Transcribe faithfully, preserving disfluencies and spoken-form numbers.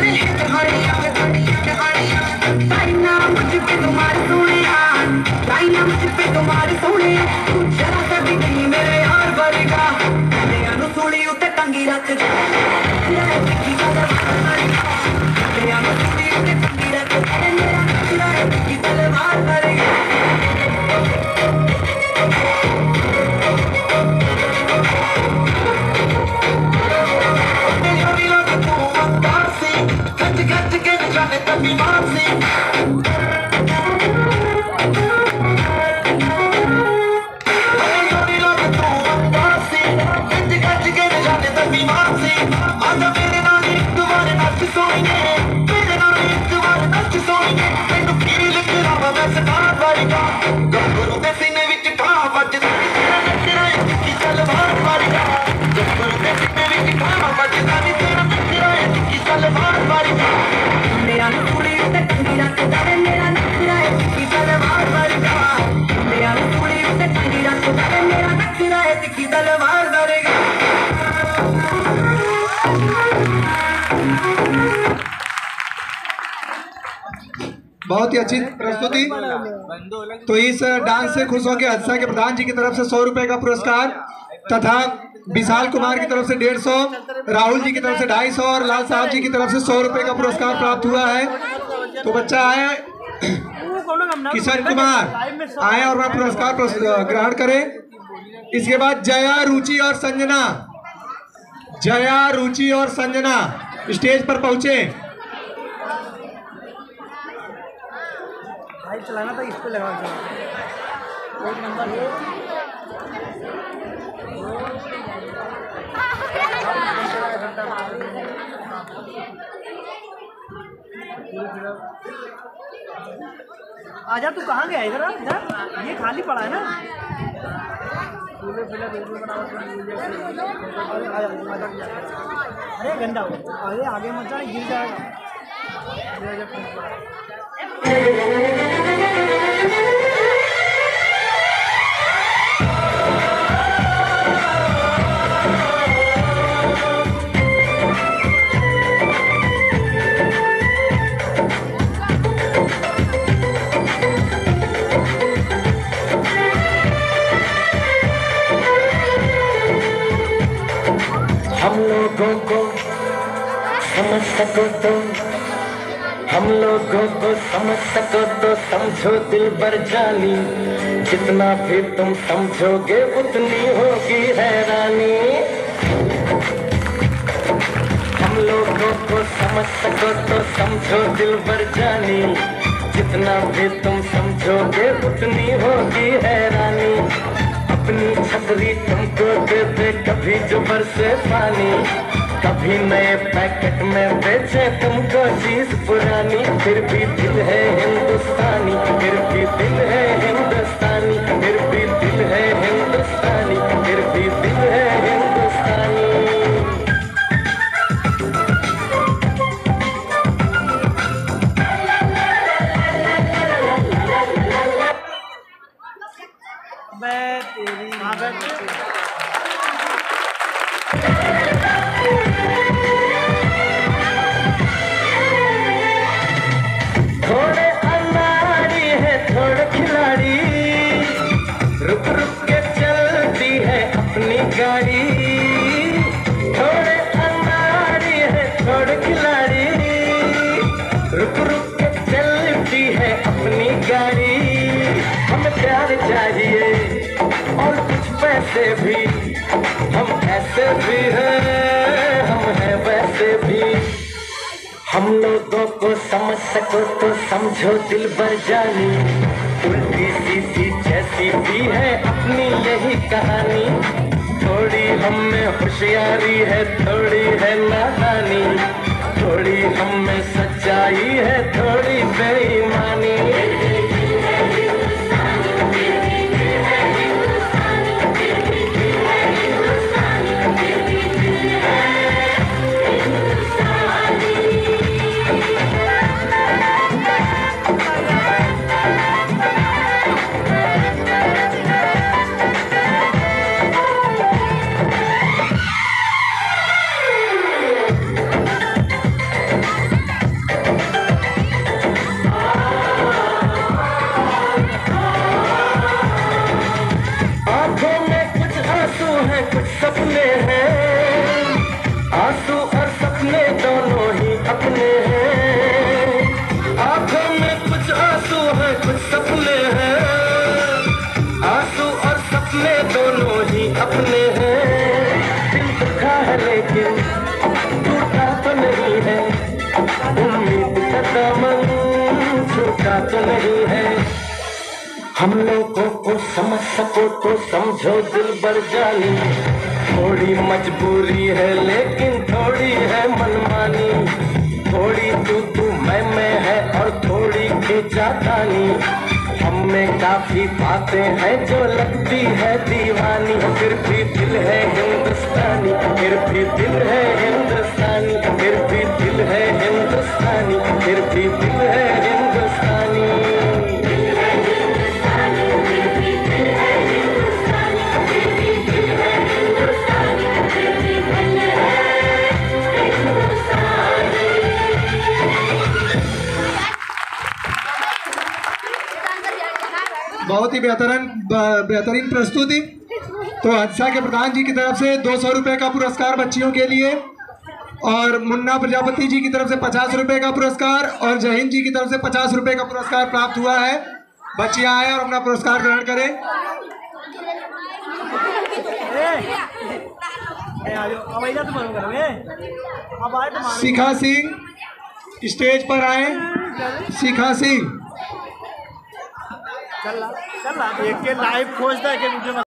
बहुत ही अच्छी प्रस्तुति। तो इस डांस से खुश होकर हदसा के प्रधान जी की तरफ से सौ रुपए का पुरस्कार तथा विशाल कुमार की तरफ से डेढ़ सौ, राहुल जी की तरफ से ढाई सौ और लाल साहब जी की तरफ से सौ रुपए का पुरस्कार प्राप्त हुआ है। तो बच्चा आया किशन कुमार आए और वह पुरस्कार ग्रहण करें। इसके बाद जया, रुचि और संजना, जया, रुचि और संजना स्टेज पर पहुंचे। चलाना था इस पे लगा एक नंबर आजा। तू कहाँ गया इधर? इधर ये खाली पड़ा है ना। अरे गंदा हो, अरे आगे मत जाना, गिर जाएगा। हम लोगों को समझ सको तो, हम लोगों को समझ सको तो समझो दिल भर जानी, जितना भी तुम समझोगे उतनी होगी हैरानी। हम लोगों को समझ सको तो समझो दिल भर जानी, जितना भी तुम समझोगे उतनी होगी हैरानी। अपनी छतरी तुमको दे दे कभी जो बरसे पानी, कभी नए पैकेट में बेचे तुमको चीज पुरानी। फिर भी दिल है हिंदुस्तानी, फिर भी दिल है हिंदुस्तानी, फिर भी दिल है हिंदुस्तानी, फिर भी दिल है हिंदुस्तानी। मैं तेरी थोड़े अनाड़ी है थोड़े खिलाड़ी, रुक रुक के चलती है अपनी गाड़ी। थोड़े अनाड़ी है थोड़े खिलाड़ी, रुक रुक के चलती है अपनी गाड़ी। हमें प्यार चाहिए और कुछ पैसे भी, हम ऐसे भी हैं, हम हैं वैसे भी। हम लोगों को समझ सको तो समझो दिल भर जानी, उल्टी सीधी जैसी भी है अपनी यही कहानी। थोड़ी हम में होशियारी है थोड़ी है नादानी, थोड़ी हम में सच्चाई है थोड़ी बेईमानी। उम्मीद का दामन छूटा तो नहीं है। हम लोगों को समझ सको तो समझो दिल बर जानी, थोड़ी मजबूरी है लेकिन थोड़ी है मनमानी, थोड़ी तू तू मैं मैं है और थोड़ी खींचातानी। हम में काफी बातें हैं जो लगती है दीवानी, फिर भी दिल है हिंदुस्तानी, फिर भी दिल है हिंदुस्तानी, फिर भी दिल है हिंदुस्तानी, फिर भी दिल है हिंदुस्तानी। बहुत ही बेहतरीन बेहतरीन प्रस्तुति। तो हादसा के प्रधान जी की तरफ से दो सौ रुपये का पुरस्कार बच्चियों के लिए, और मुन्ना प्रजापति जी की तरफ से पचास रुपये का पुरस्कार, और जहीन जी की तरफ से पचास रुपये का पुरस्कार प्राप्त हुआ है। बच्चियां आए और अपना पुरस्कार ग्रहण करें। शिखा सिंह स्टेज पर आए। शिखा सिंह चल चल देख के लाइव खोजता है कि वीडियो में